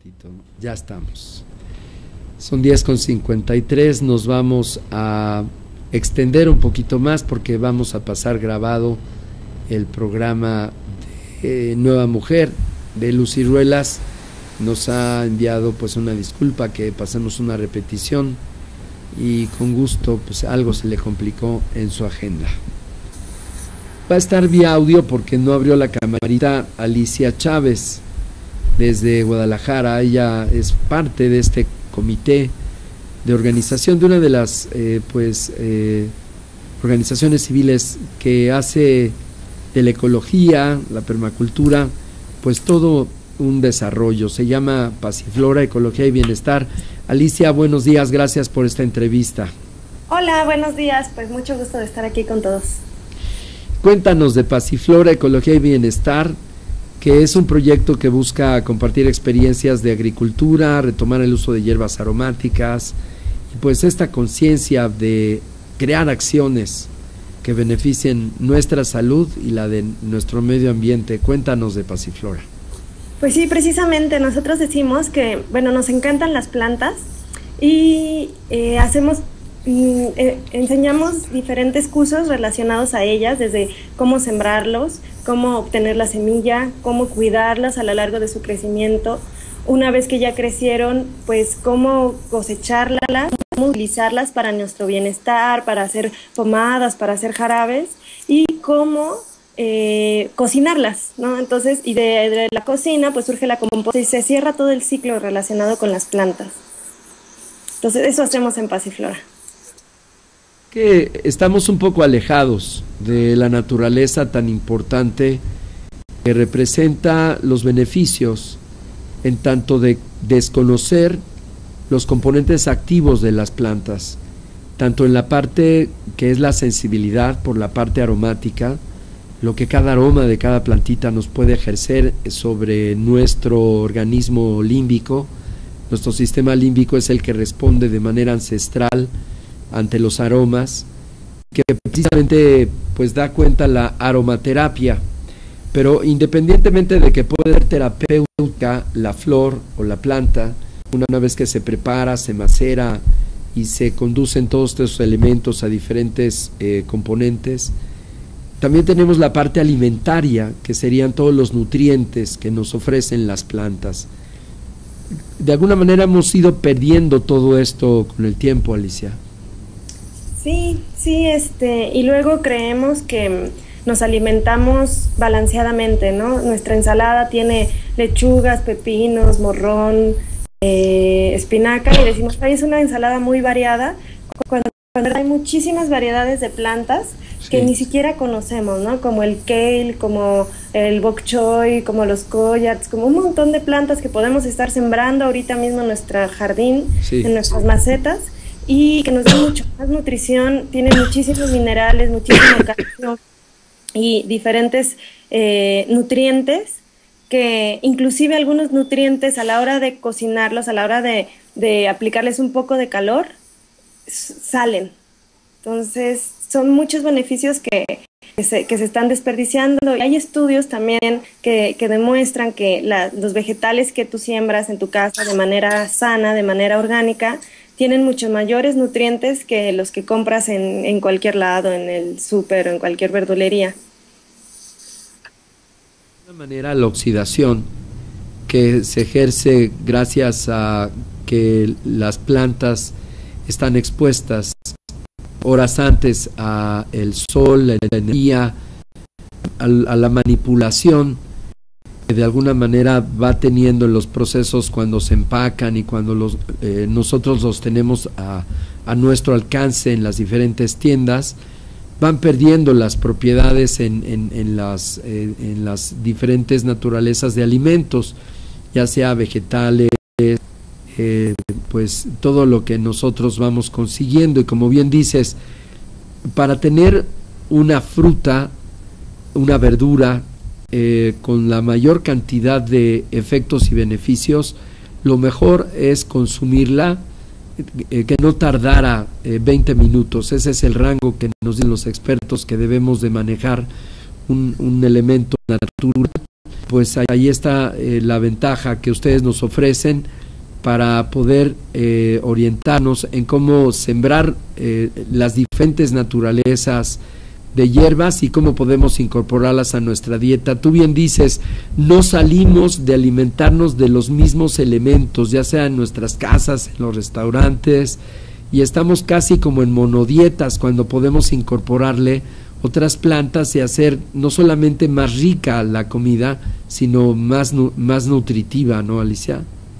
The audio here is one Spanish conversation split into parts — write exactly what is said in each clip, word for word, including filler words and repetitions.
Tito, ya estamos. Son diez con cincuenta y tres, nos vamos a extender un poquito más porque vamos a pasar grabado el programa de Nueva Mujer de Lucy Ruelas. Nos ha enviado pues una disculpa que pasemos una repetición y con gusto pues algo se le complicó en su agenda. Va a estar vía audio porque no abrió la camarita Alicia Chávez desde Guadalajara. Ella es parte de este comité de organización de una de las eh, pues eh, organizaciones civiles que hace de la ecología, la permacultura, pues todo un desarrollo. Se llama Pasiflora, Ecología y Bienestar. Alicia, buenos días, gracias por esta entrevista. Hola, buenos días, pues mucho gusto de estar aquí con todos. Cuéntanos de Pasiflora, Ecología y Bienestar, que es un proyecto que busca compartir experiencias de agricultura, retomar el uso de hierbas aromáticas, y pues esta conciencia de crear acciones que beneficien nuestra salud y la de nuestro medio ambiente. Cuéntanos de Pasiflora. Pues sí, precisamente nosotros decimos que, bueno, nos encantan las plantas y eh, hacemos, mm, eh, enseñamos diferentes cursos relacionados a ellas, desde cómo sembrarlos, cómo obtener la semilla, cómo cuidarlas a lo largo de su crecimiento. Una vez que ya crecieron, pues cómo cosecharlas, cómo utilizarlas para nuestro bienestar, para hacer pomadas, para hacer jarabes y cómo eh, cocinarlas, ¿no? Entonces, y de, de la cocina pues surge la composta y se cierra todo el ciclo relacionado con las plantas. Entonces, eso hacemos en Pasiflora. Que estamos un poco alejados de la naturaleza tan importante que representa los beneficios en tanto de desconocer los componentes activos de las plantas, tanto en la parte que es la sensibilidad por la parte aromática, lo que cada aroma de cada plantita nos puede ejercer sobre nuestro organismo límbico. Nuestro sistema límbico es el que responde de manera ancestral ante los aromas, que precisamente pues da cuenta la aromaterapia. Pero independientemente de que pueda ser terapéutica la flor o la planta, una vez que se prepara, se macera y se conducen todos estos elementos a diferentes eh, componentes, también tenemos la parte alimentaria, que serían todos los nutrientes que nos ofrecen las plantas. De alguna manera hemos ido perdiendo todo esto con el tiempo, Alicia. Sí, sí, este, y luego creemos que nos alimentamos balanceadamente, ¿no? Nuestra ensalada tiene lechugas, pepinos, morrón, eh, espinaca, y decimos, ahí es una ensalada muy variada, cuando, cuando hay muchísimas variedades de plantas sí. que ni siquiera conocemos, ¿no? Como el kale, como el bok choy, como los collards, como un montón de plantas que podemos estar sembrando ahorita mismo en nuestro jardín, sí. en nuestras macetas, y que nos dan mucho más nutrición, tienen muchísimos minerales, muchísimo calcio y diferentes eh, nutrientes, que inclusive algunos nutrientes a la hora de cocinarlos, a la hora de, de aplicarles un poco de calor, salen. Entonces son muchos beneficios que, que, se, que se están desperdiciando. Y hay estudios también que, que demuestran que la, los vegetales que tú siembras en tu casa de manera sana, de manera orgánica, tienen muchos mayores nutrientes que los que compras en, en cualquier lado, en el súper o en cualquier verdulería. De alguna manera la oxidación que se ejerce gracias a que las plantas están expuestas horas antes a el sol, a la energía, a, a la manipulación que de alguna manera va teniendo en los procesos cuando se empacan y cuando los, eh, nosotros los tenemos a, a nuestro alcance en las diferentes tiendas, van perdiendo las propiedades en, en, en, las, eh, en las diferentes naturalezas de alimentos, ya sea vegetales, eh, pues todo lo que nosotros vamos consiguiendo. Y como bien dices, para tener una fruta, una verdura, Eh, con la mayor cantidad de efectos y beneficios, lo mejor es consumirla, eh, que no tardara eh, veinte minutos. Ese es el rango que nos dicen los expertos que debemos de manejar un, un elemento natural pues ahí está eh, la ventaja que ustedes nos ofrecen para poder eh, orientarnos en cómo sembrar eh, las diferentes naturalezas de hierbas y cómo podemos incorporarlas a nuestra dieta. Tú bien dices, no salimos de alimentarnos de los mismos elementos, ya sea en nuestras casas, en los restaurantes, y estamos casi como en monodietas cuando podemos incorporarle otras plantas y hacer no solamente más rica la comida, sino más, más nutritiva, ¿no, Alicia?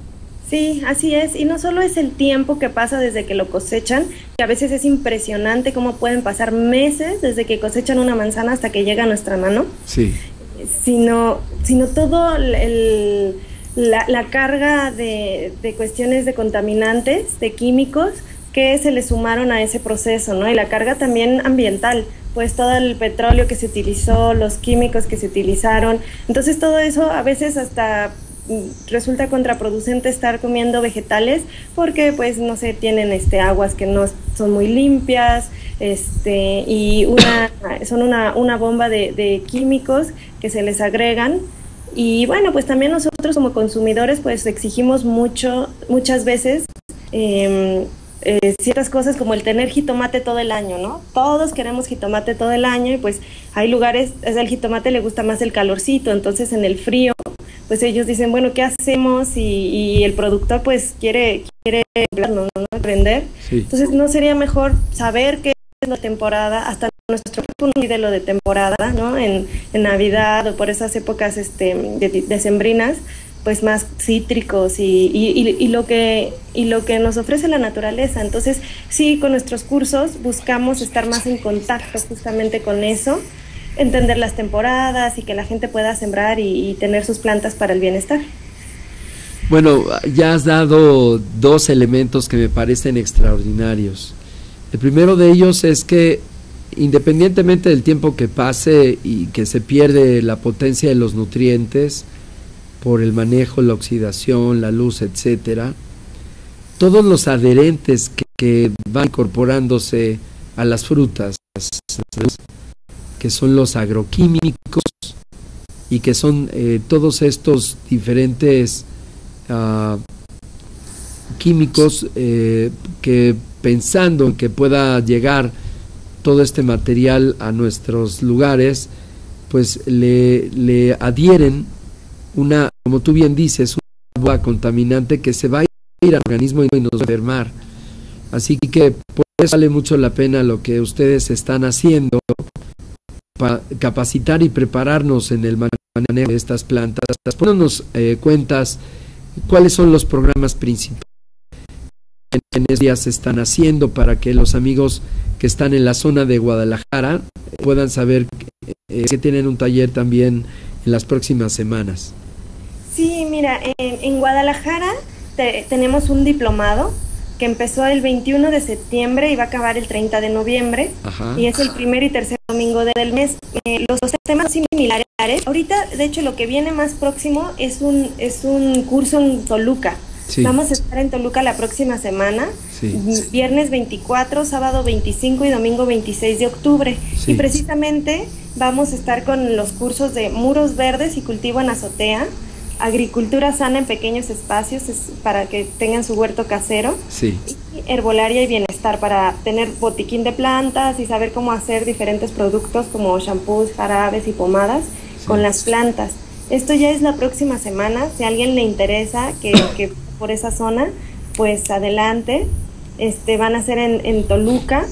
Sí, así es, y no solo es el tiempo que pasa desde que lo cosechan, que a veces es impresionante cómo pueden pasar meses desde que cosechan una manzana hasta que llega a nuestra mano, sí, sino, sino todo el, la, la carga de, de cuestiones de contaminantes, de químicos, que se le sumaron a ese proceso, ¿no? Y la carga también ambiental, pues todo el petróleo que se utilizó, los químicos que se utilizaron, entonces todo eso a veces hasta resulta contraproducente estar comiendo vegetales porque pues no sé, tienen este aguas que no son muy limpias, este y una son una, una bomba de, de químicos que se les agregan. Y bueno, pues también nosotros como consumidores pues exigimos mucho, muchas veces eh, eh, ciertas cosas como el tener jitomate todo el año, ¿no? Todos queremos jitomate todo el año y pues hay lugares, al jitomate le gusta más el calorcito, entonces en el frío pues ellos dicen, bueno, ¿qué hacemos? Y, y el productor pues quiere, quiere ¿no? aprender. Sí. Entonces, ¿no sería mejor saber qué es la temporada? Hasta nuestro grupo pide lo de temporada, ¿no? En, en Navidad o por esas épocas este, de, decembrinas, pues más cítricos y, y, y, y, lo que, y lo que nos ofrece la naturaleza. Entonces, sí, con nuestros cursos buscamos estar más en contacto justamente con eso, entender las temporadas y que la gente pueda sembrar y, y tener sus plantas para el bienestar. Bueno, ya has dado dos elementos que me parecen extraordinarios. El primero de ellos es que independientemente del tiempo que pase y que se pierde la potencia de los nutrientes por el manejo, la oxidación, la luz, etcétera, todos los adherentes que, que van incorporándose a las frutas, que son los agroquímicos y que son eh, todos estos diferentes uh, químicos eh, que pensando en que pueda llegar todo este material a nuestros lugares, pues le, le adhieren una, como tú bien dices, una bomba contaminante que se va a ir al organismo y nos va a enfermar. Así que por eso vale mucho la pena lo que ustedes están haciendo para capacitar y prepararnos en el manejo de estas plantas. Ponnos eh, cuentas cuáles son los programas principales que en estos días se están haciendo para que los amigos que están en la zona de Guadalajara puedan saber eh, que tienen un taller también en las próximas semanas. Sí, mira, en, en Guadalajara te, tenemos un diplomado que empezó el veintiuno de septiembre y va a acabar el treinta de noviembre. Ajá. Y es el primer y tercer domingo del mes. Eh, los dos temas similares. Ahorita, de hecho, lo que viene más próximo es un, es un curso en Toluca. Sí. Vamos a estar en Toluca la próxima semana, sí. Viernes veinticuatro, sábado veinticinco y domingo veintiséis de octubre. Sí. Y precisamente vamos a estar con los cursos de muros verdes y cultivo en azotea, agricultura sana en pequeños espacios es para que tengan su huerto casero, sí. Y herbolaria y bienestar para tener botiquín de plantas y saber cómo hacer diferentes productos como shampoos, jarabes y pomadas, sí. Con las plantas. Esto ya es la próxima semana, si a alguien le interesa que, que por esa zona, pues adelante. Este, van a ser en, en Toluca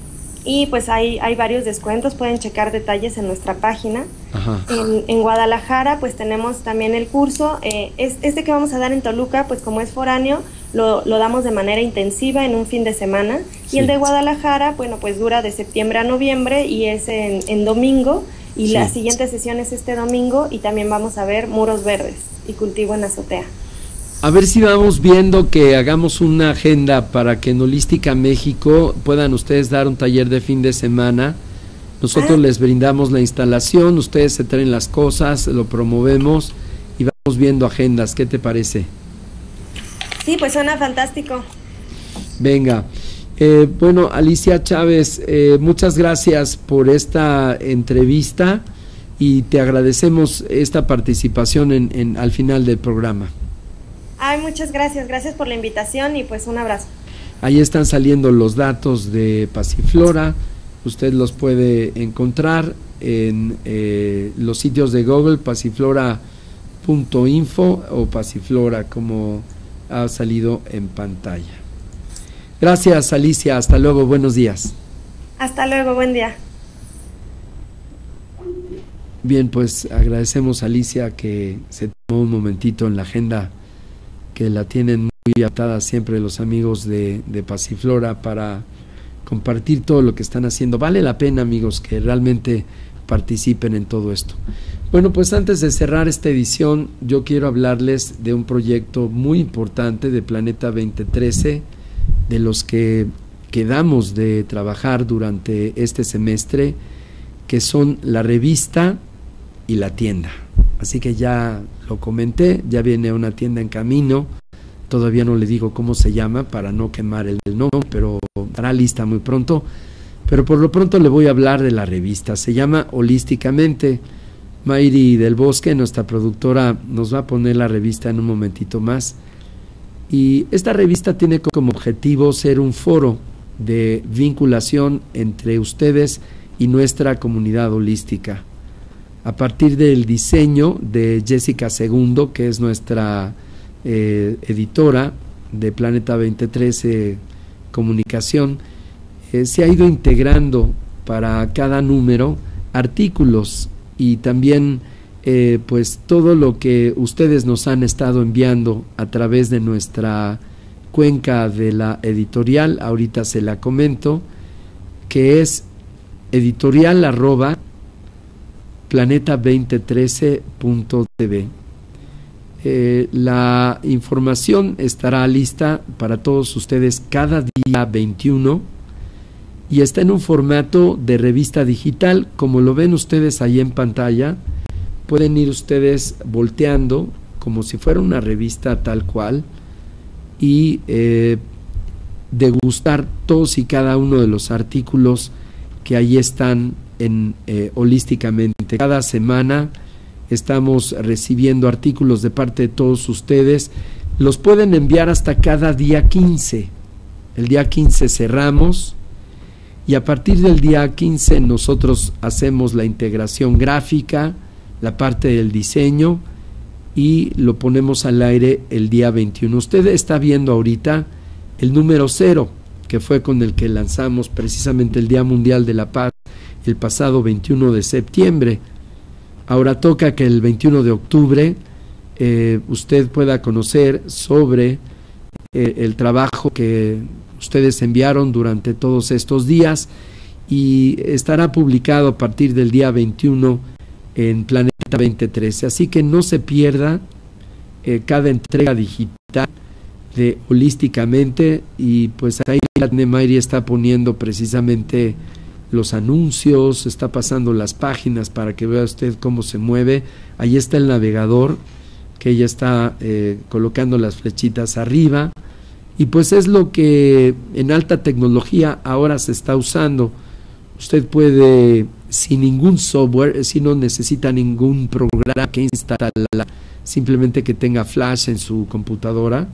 y pues hay, hay varios descuentos, pueden checar detalles en nuestra página. Ajá. En, en Guadalajara pues tenemos también el curso, eh, es, este que vamos a dar en Toluca pues como es foráneo, lo, lo damos de manera intensiva en un fin de semana, sí. Y el de Guadalajara, bueno, pues dura de septiembre a noviembre y es en, en domingo, y sí. La siguiente sesión es este domingo y también vamos a ver muros verdes y cultivo en azotea. A ver si vamos viendo que hagamos una agenda para que en Holística México puedan ustedes dar un taller de fin de semana. Nosotros ah. les brindamos la instalación, ustedes se traen las cosas, lo promovemos y vamos viendo agendas. ¿Qué te parece? Sí, pues suena fantástico. Venga. Eh, bueno, Alicia Chávez, eh, muchas gracias por esta entrevista. y te agradecemos esta participación en, en, al final del programa. Ay, muchas gracias, gracias por la invitación y pues un abrazo. Ahí están saliendo los datos de Pasiflora, usted los puede encontrar en eh, los sitios de Google, pasiflora punto info o Pasiflora, como ha salido en pantalla. Gracias, Alicia, hasta luego, buenos días. Hasta luego, buen día. Bien, pues agradecemos a Alicia que se tomó un momentito en la agenda, que la tienen muy atada siempre los amigos de, de Pasiflora, para compartir todo lo que están haciendo. Vale la pena, amigos, que realmente participen en todo esto. Bueno, pues antes de cerrar esta edición, yo quiero hablarles de un proyecto muy importante de Planeta veinte trece, de los que quedamos de trabajar durante este semestre, que son la revista y la tienda. Así que ya lo comenté, ya viene una tienda en camino, todavía no le digo cómo se llama para no quemar el nombre, pero estará lista muy pronto. Pero por lo pronto le voy a hablar de la revista, se llama Holísticamente. Mayri del Bosque, nuestra productora, nos va a poner la revista en un momentito más. Y esta revista tiene como objetivo ser un foro de vinculación entre ustedes y nuestra comunidad holística. A partir del diseño de Jessica Segundo, que es nuestra eh, editora de Planeta veinte trece Comunicación, eh, se ha ido integrando para cada número artículos y también eh, pues todo lo que ustedes nos han estado enviando a través de nuestra cuenca de la editorial. Ahorita se la comento, que es editorial arroba planeta veinte trece punto t v. Eh, la información estará lista para todos ustedes cada día veintiuno y está en un formato de revista digital, como lo ven ustedes ahí en pantalla. Pueden ir ustedes volteando como si fuera una revista tal cual y eh, degustar todos y cada uno de los artículos que ahí están en eh, Holísticamente. Cada semana estamos recibiendo artículos de parte de todos ustedes. Los pueden enviar hasta cada día quince. El día quince cerramos y a partir del día quince nosotros hacemos la integración gráfica, la parte del diseño, y lo ponemos al aire el día veintiuno. Usted está viendo ahorita el número cero, que fue con el que lanzamos precisamente el Día Mundial de la Paz el pasado veintiuno de septiembre. Ahora toca que el veintiuno de octubre eh, usted pueda conocer sobre eh, el trabajo que ustedes enviaron durante todos estos días, y estará publicado a partir del día veintiuno en Planeta veinte trece. Así que no se pierda eh, cada entrega digital de Holísticamente, y pues ahí la Mayri está poniendo precisamente los anuncios, está pasando las páginas para que vea usted cómo se mueve. Ahí está el navegador que ella está eh, colocando las flechitas arriba, y pues es lo que en alta tecnología ahora se está usando. Usted puede, sin ningún software, si no necesita ningún programa que instalar, simplemente que tenga flash en su computadora,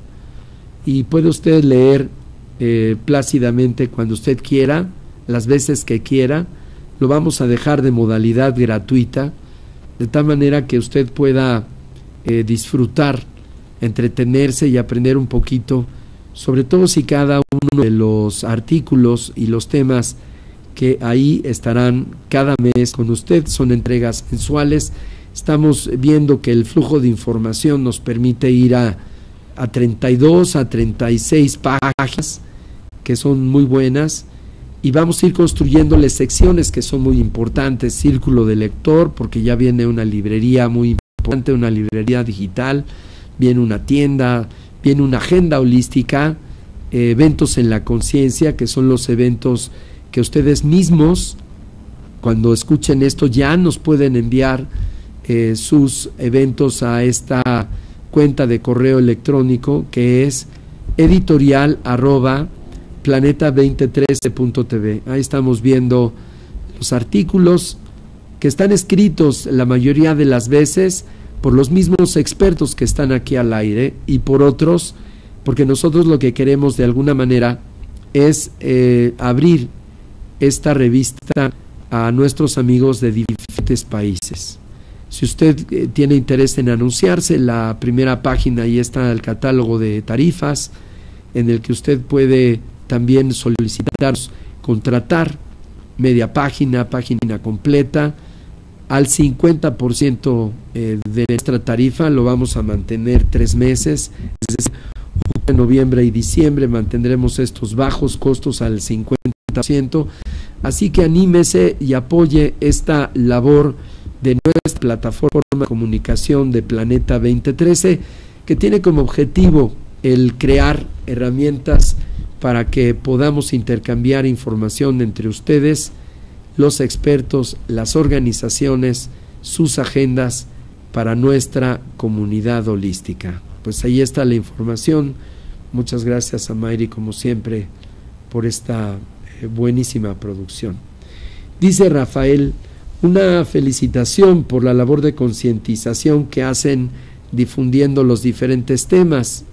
y puede usted leer eh, plácidamente cuando usted quiera, las veces que quiera. Lo vamos a dejar de modalidad gratuita, de tal manera que usted pueda eh, disfrutar, entretenerse y aprender un poquito sobre todos y cada uno de los artículos y los temas que ahí estarán cada mes con usted. Son entregas mensuales. Estamos viendo que el flujo de información nos permite ir a, a treinta y dos, a treinta y seis páginas, que son muy buenas, y vamos a ir construyéndole secciones que son muy importantes. Círculo de lector, porque ya viene una librería muy importante, una librería digital, viene una tienda, viene una agenda holística, eh, eventos en la conciencia, que son los eventos que ustedes mismos, cuando escuchen esto, ya nos pueden enviar eh, sus eventos a esta cuenta de correo electrónico, que es editorial arroba planeta veinte trece punto t v. Ahí estamos viendo los artículos que están escritos la mayoría de las veces por los mismos expertos que están aquí al aire y por otros, porque nosotros lo que queremos de alguna manera es eh, abrir esta revista a nuestros amigos de diferentes países. Si usted eh, tiene interés en anunciarse, la primera página, ahí está el catálogo de tarifas, en el que usted puede también solicitar, contratar media página, página completa, al cincuenta por ciento eh, de nuestra tarifa. Lo vamos a mantener tres meses, es decir, en noviembre y diciembre mantendremos estos bajos costos al cincuenta por ciento, así que anímese y apoye esta labor de nuestra plataforma de comunicación de Planeta veinte trece, que tiene como objetivo el crear herramientas para que podamos intercambiar información entre ustedes, los expertos, las organizaciones, sus agendas para nuestra comunidad holística. Pues ahí está la información. Muchas gracias a Mayri, como siempre, por esta eh, buenísima producción. Dice Rafael, una felicitación por la labor de concientización que hacen difundiendo los diferentes temas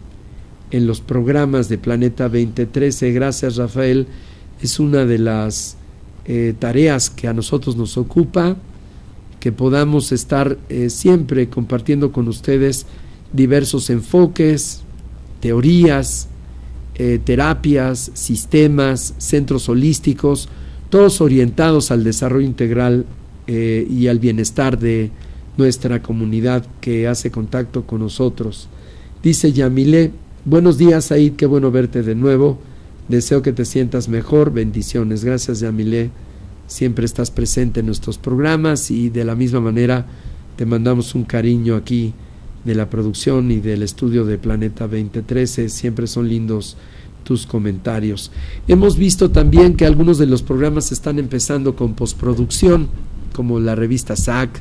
en los programas de Planeta veinte trece. Gracias, Rafael. Es una de las eh, tareas que a nosotros nos ocupa, que podamos estar eh, siempre compartiendo con ustedes diversos enfoques, teorías, eh, terapias, sistemas, centros holísticos, todos orientados al desarrollo integral eh, y al bienestar de nuestra comunidad que hace contacto con nosotros. Dice Yamile, buenos días, Said, qué bueno verte de nuevo, deseo que te sientas mejor, bendiciones. Gracias, Yamile, siempre estás presente en nuestros programas y de la misma manera te mandamos un cariño aquí de la producción y del estudio de Planeta veinte trece, siempre son lindos tus comentarios. Hemos visto también que algunos de los programas están empezando con postproducción, como la revista S A C,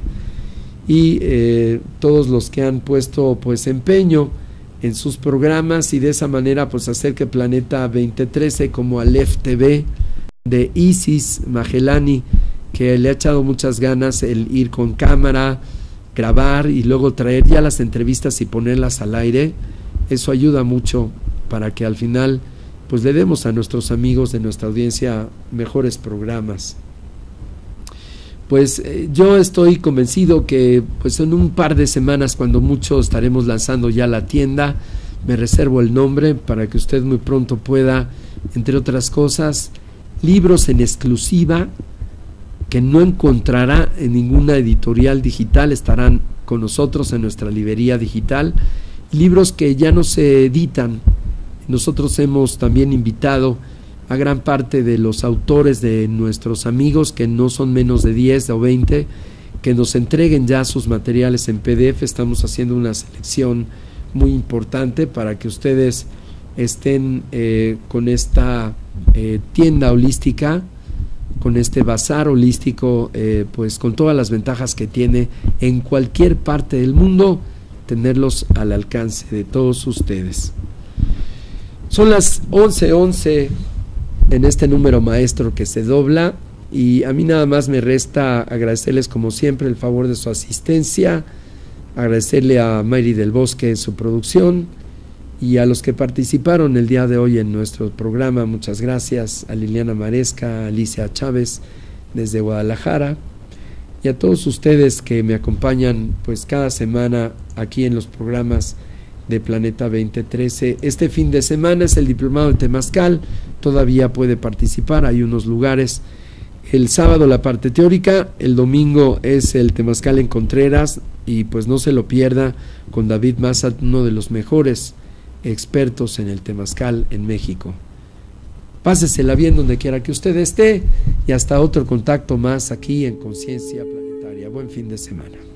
y eh, todos los que han puesto pues empeño en sus programas y de esa manera pues hacer que Planeta veinte trece, como Aleph T V de Isis Magelani, que le ha echado muchas ganas el ir con cámara, grabar y luego traer ya las entrevistas y ponerlas al aire. Eso ayuda mucho para que al final pues le demos a nuestros amigos de nuestra audiencia mejores programas. Pues eh, yo estoy convencido que pues en un par de semanas, cuando mucho, estaremos lanzando ya la tienda. Me reservo el nombre para que usted muy pronto pueda, entre otras cosas, libros en exclusiva que no encontrará en ninguna editorial digital, estarán con nosotros en nuestra librería digital, libros que ya no se editan. Nosotros hemos también invitado a gran parte de los autores de nuestros amigos, que no son menos de diez o veinte, que nos entreguen ya sus materiales en P D F. Estamos haciendo una selección muy importante para que ustedes estén eh, con esta eh, tienda holística, con este bazar holístico, eh, pues con todas las ventajas que tiene en cualquier parte del mundo, tenerlos al alcance de todos ustedes. Son las once once en este número maestro que se dobla, y a mí nada más me resta agradecerles como siempre el favor de su asistencia, agradecerle a Mayri del Bosque su producción, y a los que participaron el día de hoy en nuestro programa, muchas gracias, a Liliana Maresca, a Alicia Chávez desde Guadalajara, y a todos ustedes que me acompañan pues cada semana aquí en los programas de Planeta veinte trece. Este fin de semana es el diplomado de Temazcal, todavía puede participar, hay unos lugares. El sábado la parte teórica, el domingo es el Temazcal en Contreras, y pues no se lo pierda, con David Maza, uno de los mejores expertos en el Temazcal en México. Pásesela bien donde quiera que usted esté, y hasta otro contacto más aquí en Conciencia Planetaria. Buen fin de semana.